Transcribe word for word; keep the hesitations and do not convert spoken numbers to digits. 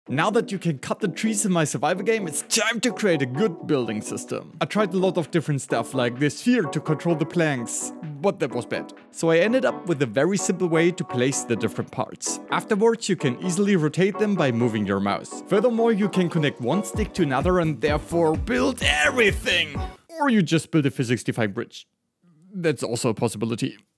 Now that you can cut the trees in my survival game, it's time to create a good building system. I tried a lot of different stuff like this sphere to control the planks, but that was bad. So I ended up with a very simple way to place the different parts. Afterwards you can easily rotate them by moving your mouse. Furthermore, you can connect one stick to another and therefore build everything! Or you just build a physics-defying bridge. That's also a possibility.